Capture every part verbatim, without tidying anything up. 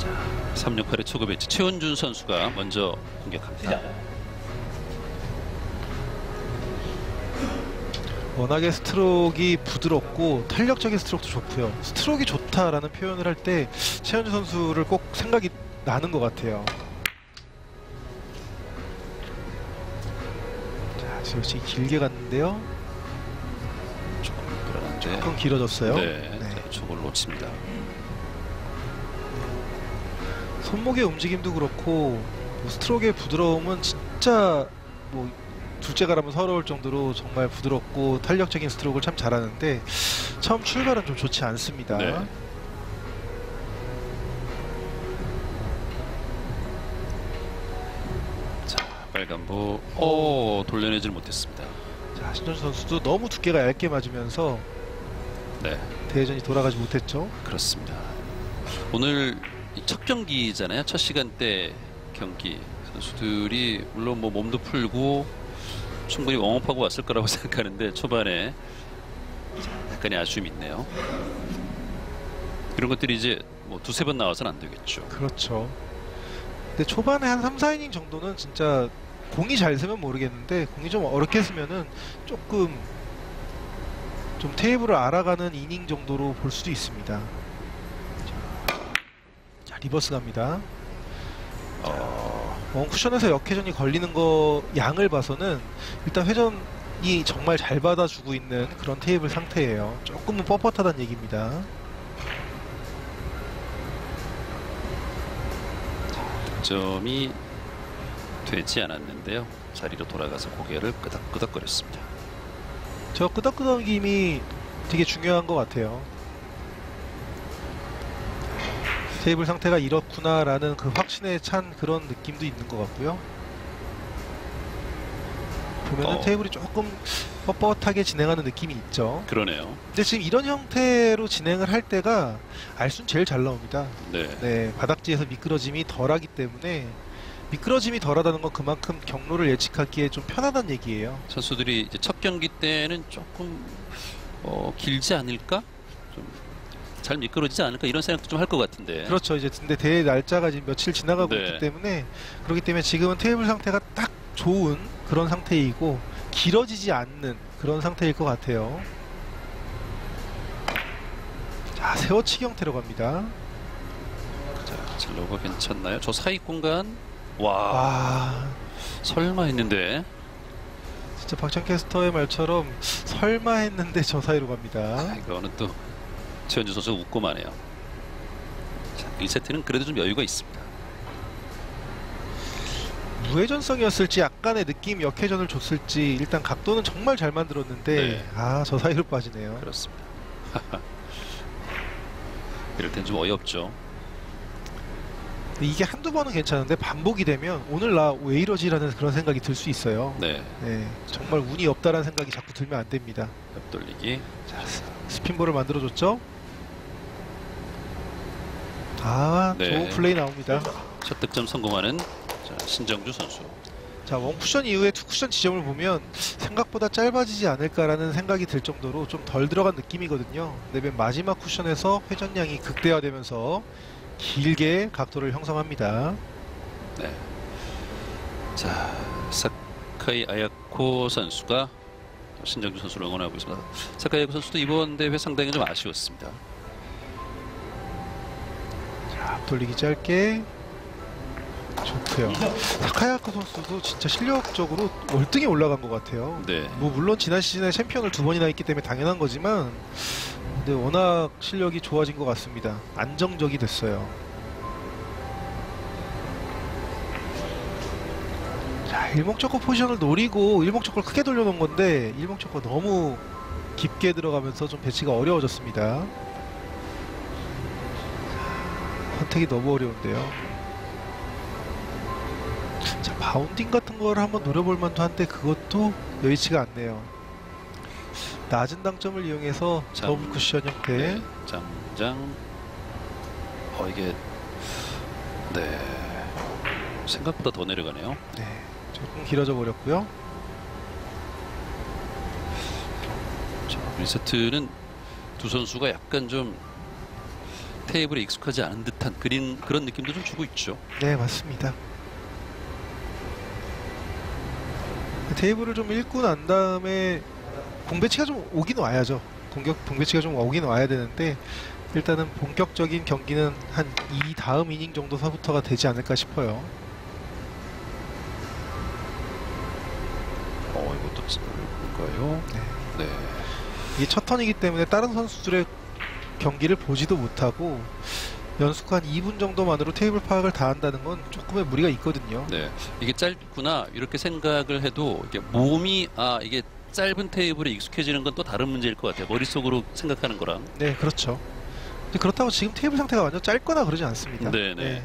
삼 육 팔의 초급 엣지 최원준 선수가 먼저 공격합니다. 워낙에 스트로크가 부드럽고 탄력적인 스트로크도 좋고요. 스트로크가 좋다라는 표현을 할 때 최현주 선수를 꼭 생각이 나는 것 같아요. 자, 지금 길게 갔는데요. 조금 불안한데. 조금 길어졌어요. 네, 네. 자, 저걸 놓칩니다. 손목의 움직임도 그렇고 뭐 스트로크의 부드러움은 진짜 뭐 둘째가라면 서러울 정도로 정말 부드럽고 탄력적인 스트로크를 참 잘하는데 처음 출발은 좀 좋지 않습니다. 네. 자, 빨간부. 오, 돌려내질 못했습니다. 자, 신현주 선수도 너무 두께가 얇게 맞으면서 네, 대회전이 돌아가지 못했죠. 그렇습니다. 오늘 첫 경기잖아요. 첫 시간대 경기. 선수들이 물론 뭐 몸도 풀고 충분히 웜업하고 왔을 거라고 생각하는데 초반에 약간의 아쉬움이 있네요. 이런 것들이 이제 뭐 두세 번 나와서는 안 되겠죠. 그렇죠. 근데 초반에 한 삼, 사 이닝 정도는 진짜 공이 잘 쓰면 모르겠는데 공이 좀 어렵게 쓰면은 조금 좀 테이블을 알아가는 이닝 정도로 볼 수도 있습니다. 자, 리버스 갑니다. 어, 원 쿠션에서 역회전이 걸리는 거 양을 봐서는 일단 회전이 정말 잘 받아주고 있는 그런 테이블 상태예요. 조금은 뻣뻣하다는 얘기입니다. 득점이 되지 않았는데요. 자리로 돌아가서 고개를 끄덕끄덕거렸습니다. 저 끄덕끄덕임이 되게 중요한 것 같아요. 테이블 상태가 이렇구나 라는 그 확신에 찬 그런 느낌도 있는 것 같고요. 보면은 어. 테이블이 조금 뻣뻣하게 진행하는 느낌이 있죠. 그러네요. 근데 지금 이런 형태로 진행을 할 때가 알순 제일 잘 나옵니다. 네. 네, 바닥지에서 미끄러짐이 덜하기 때문에 미끄러짐이 덜하다는 건 그만큼 경로를 예측하기에 좀 편하다는 얘기예요. 선수들이 이제 첫 경기 때는 조금 어, 길지 않을까? 좀 잘 미끄러지지 않을까? 이런 생각도 좀 할 것 같은데. 그렇죠. 이제 근데 대회 날짜가 지금 며칠 지나가고 네. 있기 때문에 그렇기 때문에 지금은 테이블 상태가 딱 좋은 그런 상태이고 길어지지 않는 그런 상태일 것 같아요. 자, 세워치기 형태로 갑니다. 자, 진로가 괜찮나요? 저 사이 공간. 와, 와, 설마 했는데. 진짜 박찬 캐스터의 말처럼 설마 했는데 저 사이로 갑니다. 아, 이거는 또 최현주 선수가 웃고 마네요. 자, 일 세트는 그래도 좀 여유가 있습니다. 무회전성이었을지 약간의 느낌 역회전을 줬을지 일단 각도는 정말 잘 만들었는데 네. 아, 저 사이로 빠지네요. 그렇습니다. 이럴 땐 좀 어이없죠. 이게 한두 번은 괜찮은데 반복이 되면 오늘 나 왜 이러지라는 그런 생각이 들 수 있어요. 네, 네, 정말 운이 없다라는 생각이 자꾸 들면 안 됩니다. 옆돌리기. 자, 스핀볼을 만들어줬죠. 아, 네. 좋은 플레이 나옵니다. 첫 득점 성공하는 자, 신정주 선수. 자, 원 쿠션 이후에 투 쿠션 지점을 보면 생각보다 짧아지지 않을까라는 생각이 들 정도로 좀 덜 들어간 느낌이거든요. 근데 맨 마지막 쿠션에서 회전량이 극대화되면서 길게 각도를 형성합니다. 네. 자, 사카이 아야코 선수가 신정주 선수를 응원하고 있습니다. 사카이 아야코 선수도 이번 대회 상당히 좀 아쉬웠습니다. 자, 돌리기 짧게 좋고요. 사카야코 선수도 진짜 실력적으로 월등히 올라간 것 같아요. 네. 뭐 물론 지난 시즌에 챔피언을 두 번이나 했기 때문에 당연한 거지만 근데 워낙 실력이 좋아진 것 같습니다. 안정적이 됐어요. 자, 일목적고 포지션을 노리고 일목적고를 크게 돌려놓은 건데 일목적고 너무 깊게 들어가면서 좀 배치가 어려워졌습니다. 선택이 너무 어려운데요. 자, 바운딩 같은 거를 한번 노려볼 만도 한데 그것도 여의치가 않네요. 낮은 당점을 이용해서 장- 더블 쿠션 형태. 네. 장장. 어, 이게 네. 생각보다 더 내려가네요. 네, 조금 길어져 버렸고요. 자, 일 세트는 두 선수가 약간 좀 테이블에 익숙하지 않은 듯한 그린 그런 느낌도 좀 주고 있죠. 네, 맞습니다. 테이블을 좀 읽고 난 다음에 공 배치가 좀 오긴 와야죠. 공격 공 배치가 좀 오긴 와야 되는데 일단은 본격적인 경기는 한 이 다음 이닝 정도서부터가 되지 않을까 싶어요. 어, 이것도 뭘까요? 네. 네. 이게 첫 턴이기 때문에 다른 선수들의 경기를 보지도 못하고 연속 한 이 분 정도만으로 테이블 파악을 다 한다는 건 조금의 무리가 있거든요. 네. 이게 짧구나 이렇게 생각을 해도 이게 몸이 아 이게 짧은 테이블에 익숙해지는 건 또 다른 문제일 것 같아요. 머릿속으로 생각하는 거랑. 네, 그렇죠. 근데 그렇다고 지금 테이블 상태가 완전 짧거나 그러지 않습니다. 네네. 네.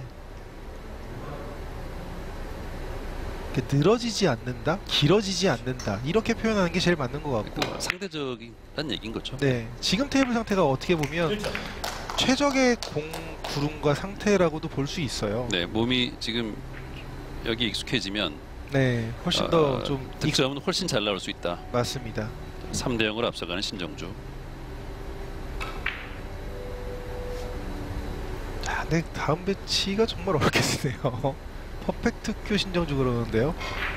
이렇게 늘어지지 않는다, 길어지지 않는다 이렇게 표현하는 게 제일 맞는 것 같고. 그러니까 상대적인 얘기인 거죠. 네, 지금 테이블 상태가 어떻게 보면 최적의 공 구름과 상태라고도 볼 수 있어요. 네, 몸이 지금 여기 익숙해지면 네, 훨씬 어, 더 좀 득점은 훨씬 잘 나올 수 있다. 맞습니다. 삼 대 영으로 앞서가는 신정주. 자, 네, 다음 배치가 정말 어렵겠네요. 퍼펙트 큐 신정주 그러는데요.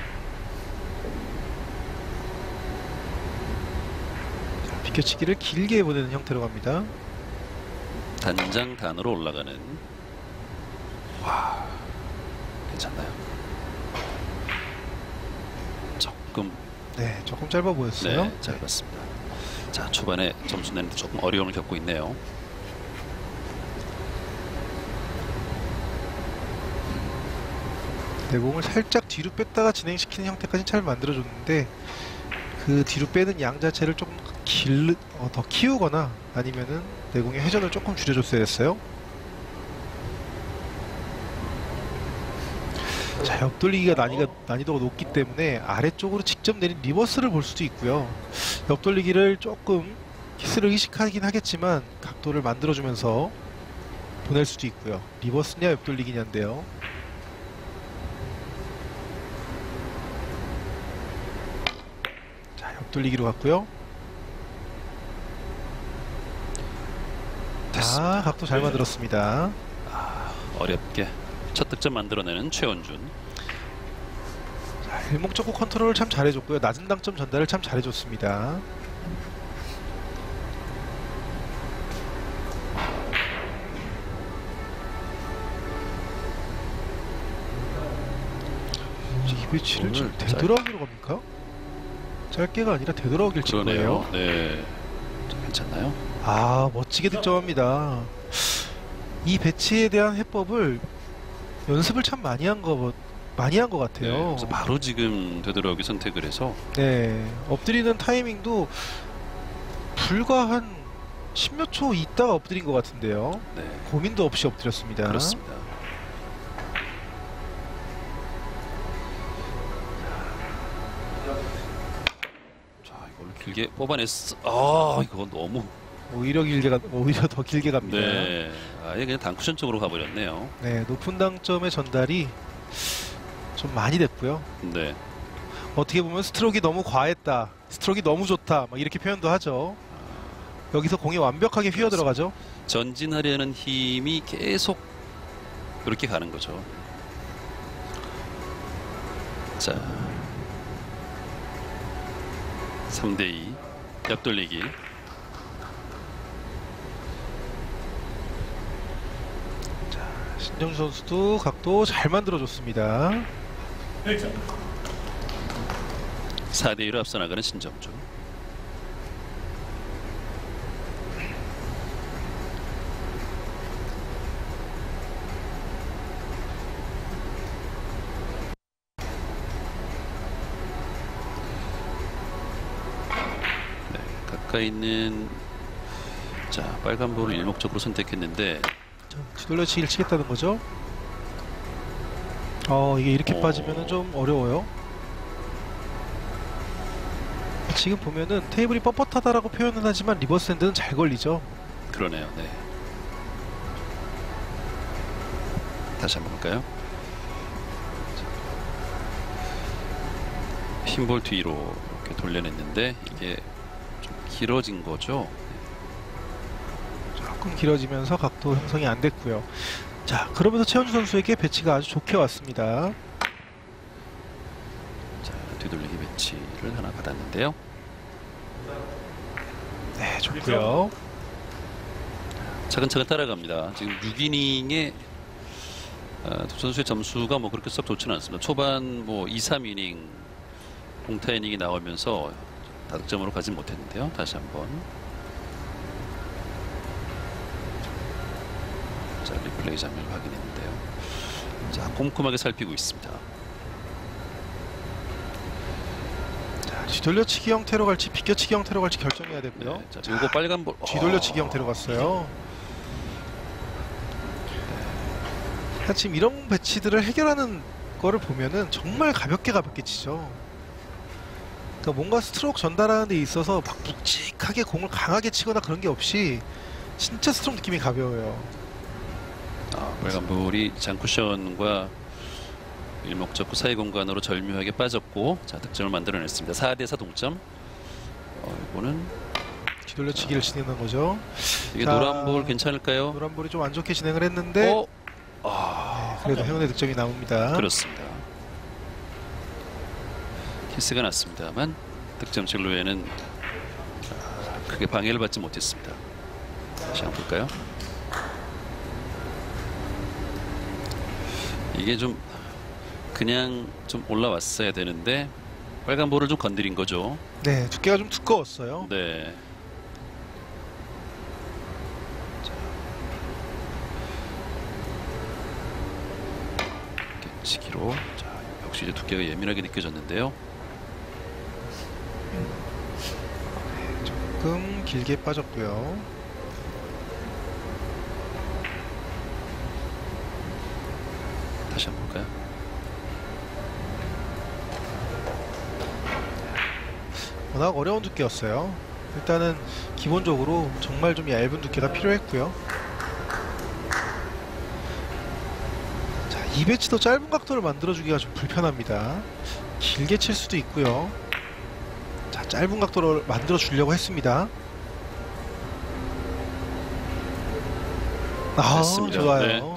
자, 비켜치기를 길게 보내는 형태로 갑니다. 단장 단으로 올라가는. 와, 괜찮나요? 조금 네, 조금 짧아 보였어요. 네, 잘 봤습니다. 자, 초반에 점수 내는데 조금 어려움을 겪고 있네요. 내공을 살짝 뒤로 뺐다가 진행시키는 형태까지 잘 만들어줬는데 그 뒤로 빼는 양 자체를 조금 길, 어, 더 키우거나 아니면은 내공의 회전을 조금 줄여줬어야 했어요. 자, 옆돌리기가 난이가, 난이도가 높기 때문에 아래쪽으로 직접 내린 리버스를 볼 수도 있고요. 옆돌리기를 조금 키스를 의식하긴 하겠지만 각도를 만들어주면서 보낼 수도 있고요. 리버스냐 옆돌리기냐인데요. 자, 옆돌리기로 갔고요. 자, 각도 잘 만들었습니다. 아, 어렵게 첫 득점 만들어내는 최원준. 자, 일목적구 컨트롤을 참 잘해줬고요. 낮은 당점 전달을 참 잘해줬습니다. 이 배치를 지금 짧- 되돌아오기로 갑니까? 짧게가 아니라 되돌아오길 친 거예요. 그러네요. 네, 좀 괜찮나요? 아, 멋지게 득점합니다. 이 배치에 대한 해법을 연습을 참 많이 한 거, 많이 한 것 네, 같아요. 그래서 바로 지금 되돌아오기 선택을 해서 네, 엎드리는 타이밍도 불과 한 십몇 초 있다가 엎드린 것 같은데요. 네, 고민도 없이 엎드렸습니다. 그렇습니다. 자, 이걸 길게 뽑아냈어. 아, 이거 너무. 오히려 길게 가, 오히려 더 길게 갑니다. 네. 네, 아예 그냥 단쿠션 쪽으로 가버렸네요. 높은 당점의 전달이 좀 많이 됐고요. 네, 어떻게 보면 스트로크가 너무 과했다, 스트로크가 너무 좋다, 막 이렇게 표현도 하죠. 여기서 공이 완벽하게 휘어 들어가죠. 전진하려는 힘이 계속 그렇게 가는 거죠. 자, 삼 대 이 옆돌리기. 신정주 선수도 각도 잘 만들어줬습니다. 사 대 이로 앞서 나가는 신정주. 네, 가까이 있는 자 빨간 볼을 일목적으로 선택했는데 뒤돌려치기를 치겠다는 거죠. 어, 이게 이렇게 오. 빠지면은 좀 어려워요. 지금 보면은 테이블이 뻣뻣하다라고 표현은 하지만 리버스 핸드는 잘 걸리죠. 그러네요. 네. 다시 한번 볼까요? 흰볼 뒤로 이렇게 돌려냈는데 이게 좀 길어진 거죠. 조금 길어지면서 각도 형성이 안 됐고요. 자, 그러면서 최현주 선수에게 배치가 아주 좋게 왔습니다. 자, 뒤돌리기 배치를 하나 받았는데요. 네, 좋고요. 차근차근 따라갑니다. 지금 육 이닝에 어, 두 선수의 점수가 뭐 그렇게 썩 좋지는 않습니다. 초반 뭐 이, 삼 이닝 공타 이닝이 나오면서 다득점으로 가지 못했는데요. 다시 한번 자, 리플레이 장면을 확인했는데요. 자, 꼼꼼하게 살피고 있습니다. 자, 뒤돌려치기 형태로 갈지 비껴치기 형태로 갈지 결정해야 되고요. 네, 자, 요거 빨간 볼 뒤돌려치기 어, 형태로 갔어요. 네. 지금 이런 배치들을 해결하는 거를 보면은 정말 가볍게 가볍게 치죠. 그러니까 뭔가 스트로크 전달하는 데 있어서 막 묵직하게 공을 강하게 치거나 그런 게 없이 진짜 스트로크 느낌이 가벼워요. 아, 빨간 볼이 장쿠션과 일목적구 사이 공간으로 절묘하게 빠졌고, 자, 득점을 만들어냈습니다. 사 대 사 동점. 어, 이거는 뒤돌려치기를 진행한 거죠. 이게 자, 노란 볼 괜찮을까요? 노란 볼이 좀 안 좋게 진행을 했는데 어? 아, 네, 그래도 행운의 득점이 나옵니다. 그렇습니다. 키스가 났습니다만 득점 진로에는 크게 방해를 받지 못했습니다. 다시 한번 볼까요? 이게 좀 그냥 좀 올라왔어야 되는데 빨간 볼을 좀 건드린 거죠. 네, 두께가 좀 두꺼웠어요. 네. 치기로. 자, 역시 이제 두께가 예민하게 느껴졌는데요. 조금 길게 빠졌고요. 다시 한번 볼까요? 워낙 어려운 두께였어요. 일단은 기본적으로 정말 좀 얇은 두께가 필요했고요. 자, 이 배치도 짧은 각도를 만들어주기가 좀 불편합니다. 길게 칠 수도 있고요. 자, 짧은 각도를 만들어 주려고 했습니다. 아, 됐습니다. 좋아요. 네.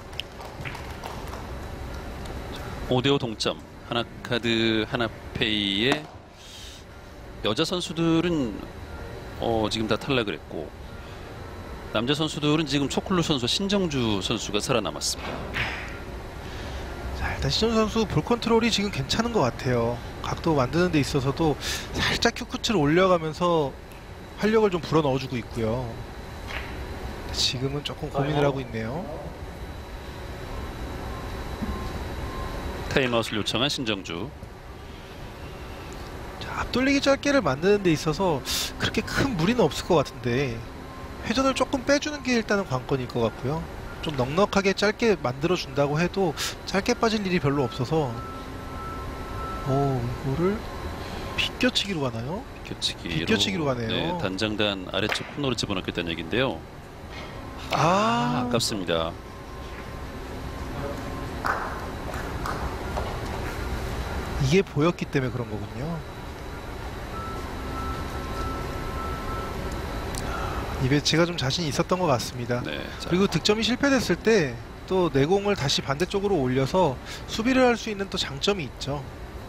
오 대 오 동점. 하나카드 하나페이의 여자 선수들은 어, 지금 다 탈락을 했고, 남자 선수들은 지금 초클루 선수 신정주 선수가 살아남았습니다. 자, 일단 시전 선수 볼 컨트롤이 지금 괜찮은 것 같아요. 각도 만드는 데 있어서도 살짝 큐쿠치를 올려가면서 활력을 좀 불어 넣어주고 있고요. 지금은 조금 고민을 하고 있네요. 타임아웃을 요청한 신정주. 자, 앞돌리기 짧게를 만드는 데 있어서 그렇게 큰 무리는 없을 것 같은데 회전을 조금 빼주는 게 일단은 관건일 것 같고요. 좀 넉넉하게 짧게 만들어 준다고 해도 짧게 빠질 일이 별로 없어서 오, 이거를 비껴치기로 가나요? 비껴치기로, 비껴치기로 가네요. 네, 단장단 아래쪽 코너로 집어넣겠다는 얘기인데요. 아, 아, 아깝습니다. 이게 보였기 때문에 그런 거군요. 이 배치가 좀 자신이 있었던 것 같습니다. 네, 자, 그리고 득점이 실패됐을 때 또 내공을 다시 반대쪽으로 올려서 수비를 할 수 있는 또 장점이 있죠.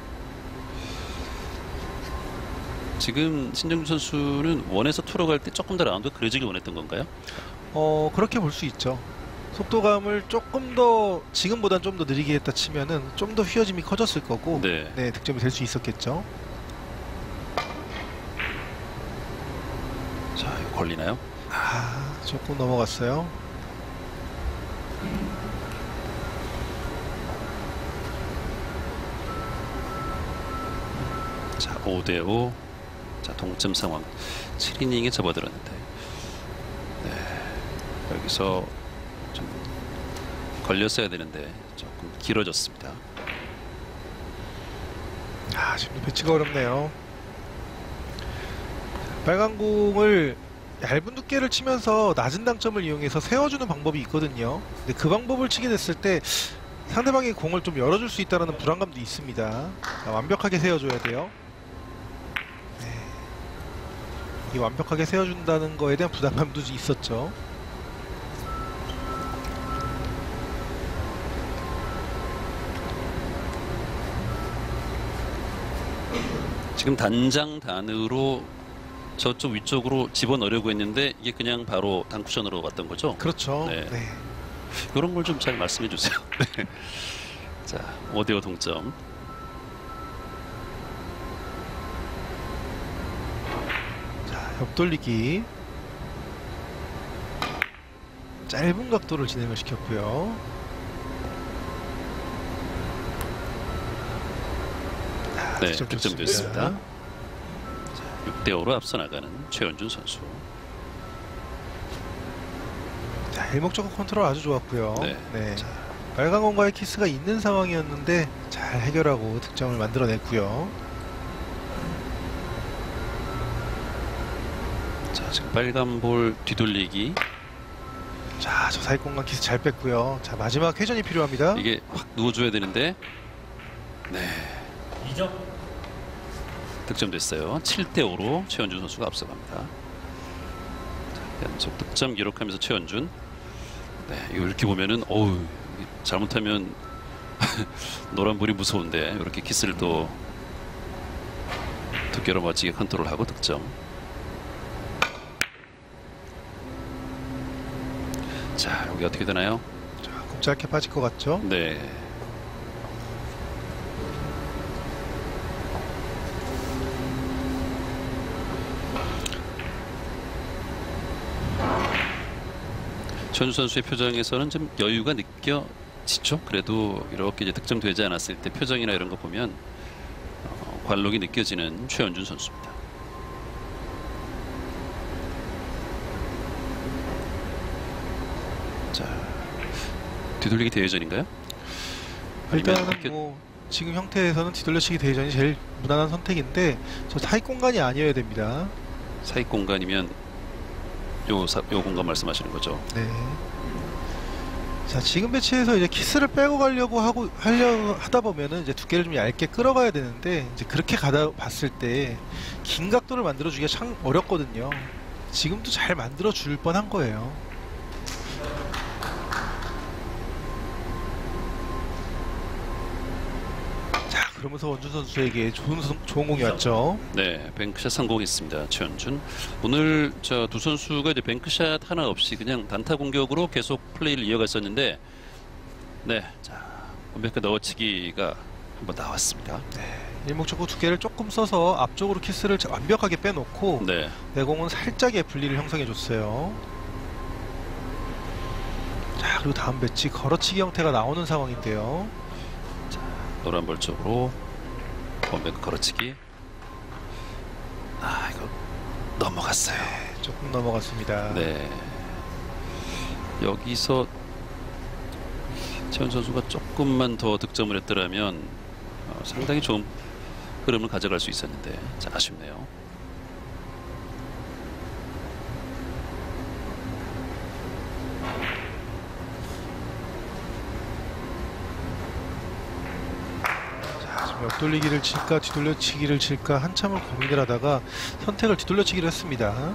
지금 신정주 선수는 원에서 투로 갈 때 조금 더 라운드 그려지길 원했던 건가요? 어, 그렇게 볼 수 있죠. 속도감을 조금 더 지금보단 좀 더 느리게 했다 치면은 좀 더 휘어짐이 커졌을 거고 네. 네, 득점이 될 수 있었겠죠. 자, 이거 걸리나요? 아, 조금 넘어갔어요. 자, 오 대 오. 자, 동점 상황. 칠 이닝에 접어들었는데. 네. 여기서 좀 걸렸어야 되는데 조금 길어졌습니다. 아, 지금 배치가 어렵네요. 빨간 공을 얇은 두께를 치면서 낮은 당점을 이용해서 세워주는 방법이 있거든요. 근데 그 방법을 치게 됐을 때 상대방의 공을 좀 열어줄 수 있다는 불안감도 있습니다. 자, 완벽하게 세워줘야 돼요. 네. 이 완벽하게 세워준다는 거에 대한 부담감도 좀 있었죠. 지금 단장 단으로 저쪽 위쪽으로 집어넣으려고 했는데 이게 그냥 바로 단쿠션으로 왔던 거죠? 그렇죠. 네. 네. 그런 걸 좀 잘 말씀해 주세요. 네. 자, 오 대 오 동점. 자, 옆돌리기. 짧은 각도를 진행을 시켰고요. 자, 네, 득점 득점 좋습니다. 됐습니다. 육 대 오로 앞서 나가는 최현준 선수. 자, 일목적인 컨트롤 아주 좋았고요. 네. 네. 자, 빨간 공과의 키스가 있는 상황이었는데 잘 해결하고 득점을 만들어냈고요. 자, 지금 빨간 볼 뒤돌리기. 자, 저 사이 공간 키스 잘 뺐고요. 자, 마지막 회전이 필요합니다. 이게 확 누워줘야 되는데. 네. 이 점. 득점 됐어요. 칠 대 오로 최현준 선수가 앞서갑니다. 자, 연속 득점 기록하면서 최현준. 네, 이거 이렇게 보면은 어우 잘못하면 노란불이 무서운데 이렇게 키스를 또 두께로 멋지게 컨트롤하고 득점. 자, 여기 어떻게 되나요? 자, 공 짧게 빠질 것 같죠? 네. 최현준 선수의 표정에서는 좀 여유가 느껴지죠. 그래도 이렇게 이제 득점되지 않았을 때 표정이나 이런 거 보면 어, 관록이 느껴지는 최현준 선수입니다. 자, 뒤돌리기 대회전인가요? 일단은 이렇게- 뭐 지금 형태에서는 뒤돌려치기 대회전이 제일 무난한 선택인데 저 사이 공간이 아니어야 됩니다. 사익 공간이면 요, 사, 요 공간 말씀하시는 거죠. 네. 자, 지금 배치에서 이제 키스를 빼고 가려고 하고 하려 하다 보면은 이제 두께를 좀 얇게 끌어가야 되는데 이제 그렇게 가다 봤을 때 긴 각도를 만들어 주기가 참 어렵거든요. 지금도 잘 만들어 줄 뻔한 거예요. 자, 그러면서 원준 선수에게 좋은 선- 좋은 공이 왔죠. 네, 뱅크샷 성공했습니다. 최현준. 오늘 저 두 선수가 이제 뱅크샷 하나 없이 그냥 단타 공격으로 계속 플레이를 이어갔었는데, 네, 자, 원뱅크 넣어치기가 한번 나왔습니다. 일목적으로 두께를 조금 써서 앞쪽으로 키스를 완벽하게 빼놓고 네, 내공은 살짝의 분리를 형성해 줬어요. 자, 그리고 다음 배치 걸어치기 형태가 나오는 상황인데요. 노란 볼 쪽으로 원뱅크 걸어치기. 아, 이거 넘어갔어요. 조금 넘어갔습니다. 네, 여기서 최현 선수가 조금만 더 득점을 했더라면 어, 상당히 좋은 흐름을 가져갈 수 있었는데, 자, 아쉽네요. 자, 지금 옆돌리기를 칠까 뒤돌려치기를 칠까 한참을 고민을 하다가 선택을 뒤돌려치기를 했습니다.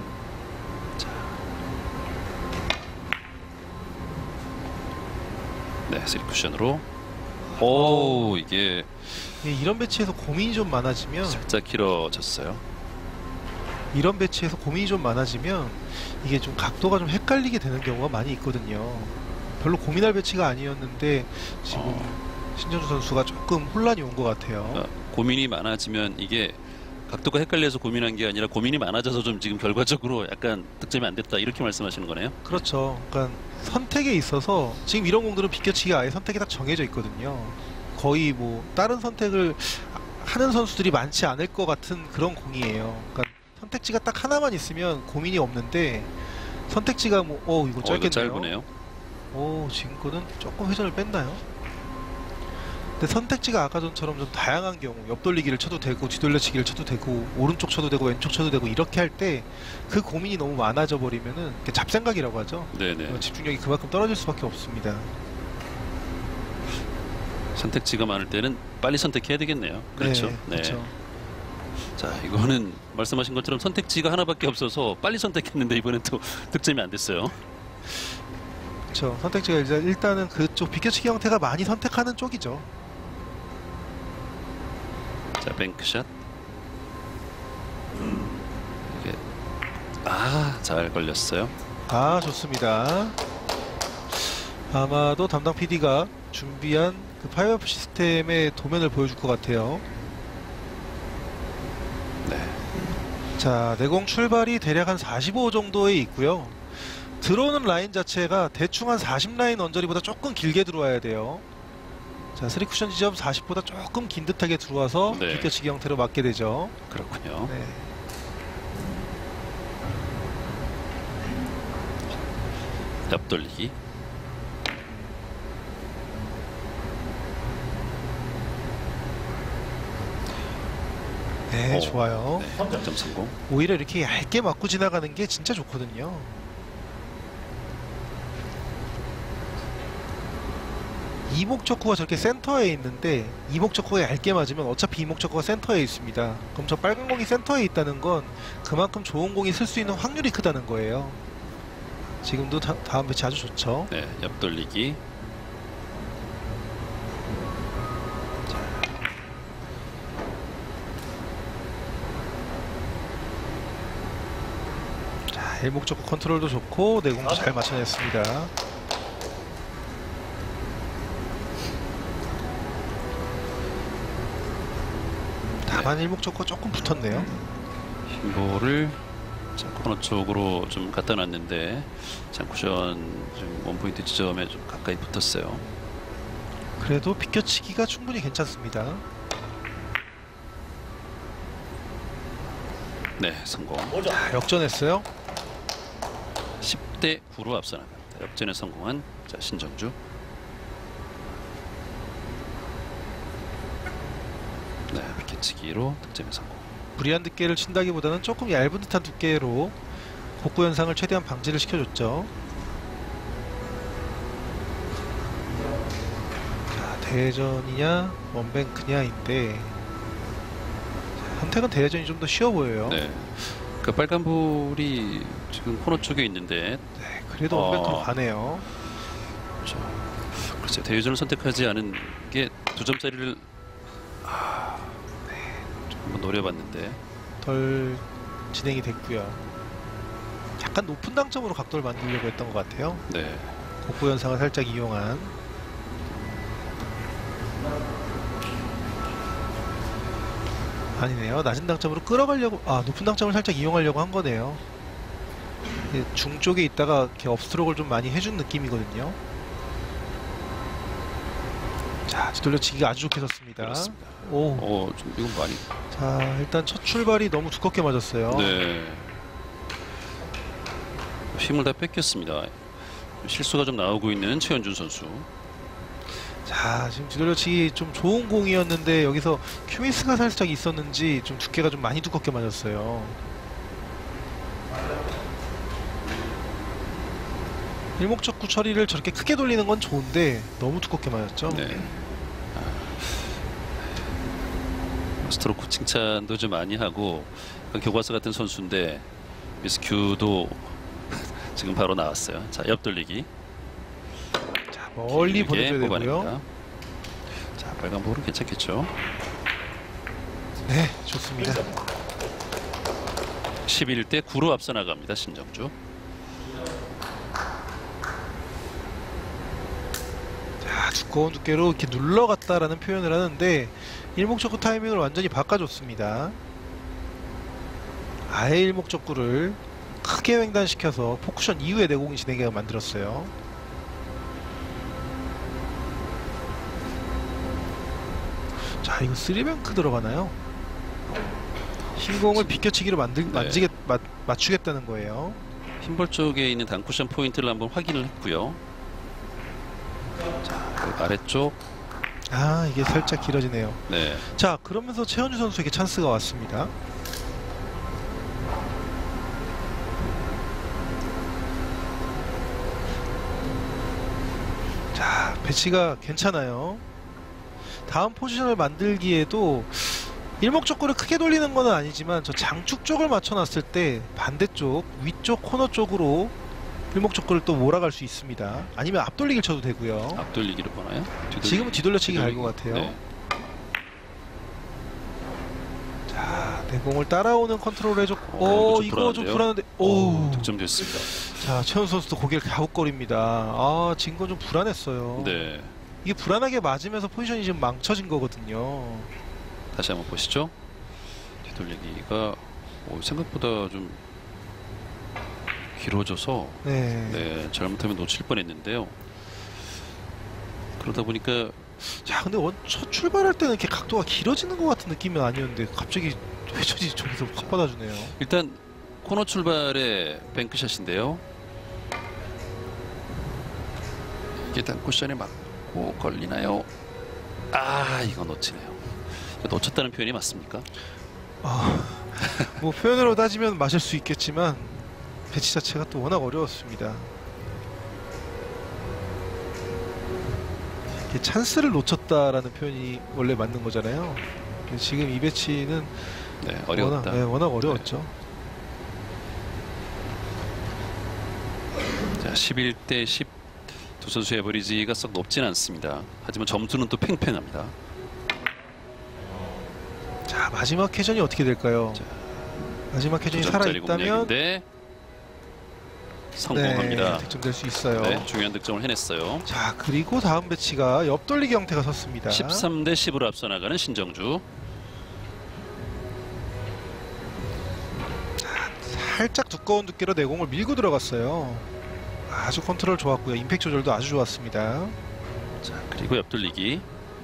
네, 쓰리 쿠션으로. 오, 이게 예, 이런 배치에서 고민이 좀 많아지면 살짝 길어졌어요. 이런 배치에서 고민이 좀 많아지면 이게 좀 각도가 좀 헷갈리게 되는 경우가 많이 있거든요. 별로 고민할 배치가 아니었는데 지금 어. 신정주 선수가 조금 혼란이 온 것 같아요. 그러니까 고민이 많아지면 이게 각도가 헷갈려서 고민한 게 아니라 고민이 많아져서 좀 지금 결과적으로 약간 득점이 안 됐다 이렇게 말씀하시는 거네요. 그렇죠. 그러니까 선택에 있어서 지금 이런 공들은 비껴치기가 아예 선택이 딱 정해져 있거든요. 거의 뭐 다른 선택을 하는 선수들이 많지 않을 것 같은 그런 공이에요. 그러니까 선택지가 딱 하나만 있으면 고민이 없는데 선택지가 뭐, 어 이거 어, 이거 짧겠네요. 짧으네요. 오, 지금 거는 조금 회전을 뺐나요? 근데 선택지가 아까 전처럼 좀 다양한 경우 옆돌리기를 쳐도 되고 뒤돌려치기를 쳐도 되고 오른쪽 쳐도 되고 왼쪽 쳐도 되고 이렇게 할 때 그 고민이 너무 많아져 버리면은 잡생각이라고 하죠. 네네. 어, 집중력이 그만큼 떨어질 수밖에 없습니다. 선택지가 많을 때는 빨리 선택해야 되겠네요. 그렇죠. 네, 네. 그렇죠. 자, 이거는 말씀하신 것처럼 선택지가 하나밖에 없어서 빨리 선택했는데 이번엔 또 득점이 안 됐어요. 그렇죠. 선택지가 일단, 일단은 그쪽 비껴치기 형태가 많이 선택하는 쪽이죠. 자, 뱅크샷. 아, 잘 걸렸어요. 아, 좋습니다. 아마도 담당 피디가 준비한 그 파이어프 시스템의 도면을 보여줄 것 같아요. 네. 자, 내공 출발이 대략 한 사십오 정도에 있고요. 들어오는 라인 자체가 대충 한 사십 라인 언저리보다 조금 길게 들어와야 돼요. 자, 쓰리 쿠션 지점 사십보다 조금 긴 듯하게 들어와서 네. 비껴치기 형태로 맞게 되죠. 그렇군요. 네. 옆돌리기. 네, 오, 좋아요. 네, 득점 성공. 오히려 이렇게 얇게 맞고 지나가는 게 진짜 좋거든요. 이목적구가 저렇게 센터에 있는데 이목적구가 얇게 맞으면 어차피 이목적구가 센터에 있습니다. 그럼 저 빨간 공이 센터에 있다는 건 그만큼 좋은 공이 쓸 수 있는 확률이 크다는 거예요. 지금도 다, 다음 배치 아주 좋죠. 네, 옆돌리기. 자, 일목적구 컨트롤도 좋고 내공도 잘 맞춰냈습니다. 다만 일목적구가 조금 붙었네요. 흰볼을 자, 코너 쪽으로 좀 갖다 놨는데 장쿠션 지금 원포인트 지점에 좀 가까이 붙었어요. 그래도 비껴치기가 충분히 괜찮습니다. 네, 성공. 자, 역전했어요. 십 대 구로 앞서 나갑니다. 역전에 성공한 자, 신정주. 네, 비켜치기로 득점에 성공. 무리한 두께를 친다기보다는 조금 얇은 듯한 두께로 곡구 현상을 최대한 방지를 시켜줬죠. 자, 대전이냐 원뱅크냐인데 선택은 대전이 좀 더 쉬워 보여요. 네, 그 빨간 볼이 지금 코너 쪽에 있는데, 네, 그래도 어. 원뱅크로 가네요. 저, 글쎄 대전을 선택하지 않은 게 두 점짜리를 아, 네, 좀 한번 노려봤는데. 덜 진행이 됐고요. 약간 높은 당점으로 각도를 만들려고 했던 것 같아요. 네, 곡구 현상을 살짝 이용한. 아니네요. 낮은 당점으로 끌어가려고, 아, 높은 당점을 살짝 이용하려고 한 거네요. 이게 중 쪽에 있다가 이렇게 업스트로크를 좀 많이 해준 느낌이거든요. 자, 뒤돌려치기가 아주 좋게 섰습니다. 그렇습니다. 오, 어, 좀 이건 많이. 자, 일단 첫 출발이 너무 두껍게 맞았어요. 네. 힘을 다 뺏겼습니다. 실수가 좀 나오고 있는 최현준 선수. 자, 지금 뒤돌려치기 좀 좋은 공이었는데 여기서 큐미스가 살짝 있었는지 좀 두께가 좀 많이 두껍게 맞았어요. 일목적구 처리를 저렇게 크게 돌리는 건 좋은데 너무 두껍게 맞았죠. 네. 아, 스트로크 칭찬도 좀 많이 하고 그 교과서 같은 선수인데 미스큐도 지금 바로 나왔어요. 자, 옆돌리기. 자, 멀리 길게 보내줘야 되고요. 뽑아냅니다. 자, 빨간 볼은 괜찮겠죠. 네, 좋습니다. 십일 대 구로 앞서 나갑니다. 신정주. 자, 두꺼운 두께로 이렇게 눌러갔다라는 표현을 하는데 일목적구 타이밍을 완전히 바꿔줬습니다. 아예 일목적구를 크게 횡단시켜서 포쿠션 이후에 내공이 진행하게 만들었어요. 자, 이거 쓰리뱅크 들어가나요? 흰공을 비껴치기로 만들, 네. 만지겠, 맞, 맞추겠다는 거예요. 흰볼 쪽에 있는 단쿠션 포인트를 한번 확인을 했고요. 자, 그 아래쪽. 아, 이게 살짝 길어지네요. 네. 자, 그러면서 최현주 선수에게 찬스가 왔습니다. 자, 배치가 괜찮아요. 다음 포지션을 만들기에도 일목적구를 크게 돌리는 건 아니지만 저 장축 쪽을 맞춰놨을 때 반대쪽 위쪽 코너 쪽으로 일목적구를 또 몰아갈 수 있습니다. 아니면 앞돌리기를 쳐도 되고요. 앞돌리기로 보나요? 뒤돌리기. 지금은 뒤돌려치기 갈 뒤돌리기. 것 같아요. 네. 자, 내공을 따라오는 컨트롤 해줬고, 어, 오, 이거 좀 불안한데, 오, 오, 득점됐습니다. 자, 최현 선수도 고개를 갸웃거립니다. 아, 지금 건 좀 불안했어요. 네, 이게 불안하게 맞으면서 포지션이 지금 망쳐진 거거든요. 다시 한번 보시죠. 뒤돌리기가 오, 생각보다 좀 길어져서 네. 네, 잘못하면 놓칠 뻔했는데요. 그러다 보니까 자, 근데 원, 첫 출발할 때는 이렇게 각도가 길어지는 것 같은 느낌은 아니었는데 갑자기 회전이 저기서 확 받아주네요. 일단 코너 출발의 뱅크샷인데요. 이게 단 쿠션에 맞고 걸리나요? 아, 이거 놓치네요. 놓쳤다는 표현이 맞습니까? 아, 뭐 표현으로 따지면 맞을 수 있겠지만 배치 자체가 또 워낙 어려웠습니다. 이게 찬스를 놓쳤다라는 표현이 원래 맞는 거잖아요. 지금 이 배치는 네, 어려웠다. 워낙, 네, 워낙 어려웠죠. 자, 십일 대 십. 두 선수의 에버리지가 썩 높진 않습니다. 하지만 점수는 또 팽팽합니다. 자, 마지막 회전이 어떻게 될까요? 자, 마지막 회전이 두 점짜리 살아있다면 공략인데 성공합니다. 네, 득점될 수 있어요. 네, 중요한 득점을 해냈어요. 자, 그리고 다음 배치가 옆돌리기 형태가 섰습니다. 십삼 대 십으로 앞서 나가는 신정주. 살짝 두꺼운 두께로 내공을 밀고 들어갔어요. 아주 컨트롤 좋았고요. 임팩트 조절도 아주 좋았습니다. 자, 그리고 옆돌리기.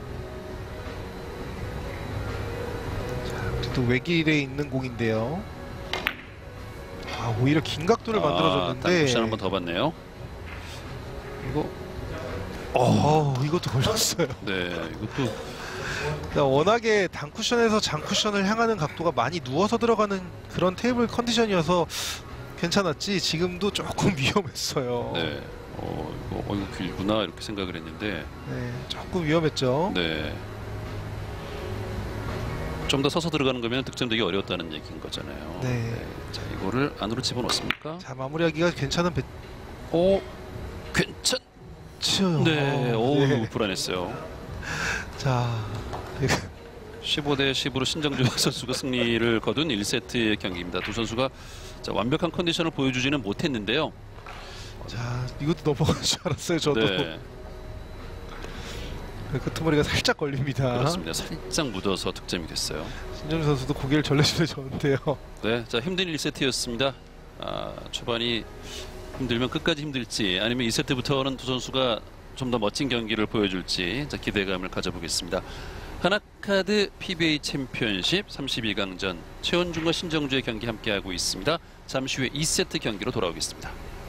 자, 또 외길에 있는 공인데요. 아, 오히려 긴 각도를 아, 만들어줬는데 쿠션 한번 더 봤네요. 이거 어, 이것도 걸렸어요. 네, 이것도 그러니까 워낙에 단쿠션에서 장쿠션을 향하는 각도가 많이 누워서 들어가는 그런 테이블 컨디션이어서 괜찮았지 지금도 조금 위험했어요. 네, 어 이거 어, 이거 길구나 이렇게 생각을 했는데 네, 조금 위험했죠. 네. 좀 더 서서 들어가는 거면 득점되기 어려웠다는 얘기인 거잖아요. 네. 자, 이거를 안으로 집어넣습니까? 자, 마무리하기가 괜찮은 배... 오, 괜찮. 죠 네, 오, 네. 불안했어요. 자, 십오 대 십으로 신정주 선수가 승리를 거둔 일 세트의 경기입니다. 두 선수가 자, 완벽한 컨디션을 보여주지는 못했는데요. 자, 이것도 넘어갈 줄 알았어요, 저도. 네, 끄트머리가 살짝 걸립니다. 그렇습니다. 살짝 묻어서 득점이 됐어요. 신정주 선수도 고개를 절레절레 졌는데요. 네, 자, 힘든 일 세트였습니다. 아, 초반이 힘들면 끝까지 힘들지 아니면 이 세트부터는 두 선수가 좀 더 멋진 경기를 보여줄지 자, 기대감을 가져보겠습니다. 하나카드 피비에이 챔피언십 삼십이 강전 최원중과 신정주의 경기 함께하고 있습니다. 잠시 후에 이 세트 경기로 돌아오겠습니다.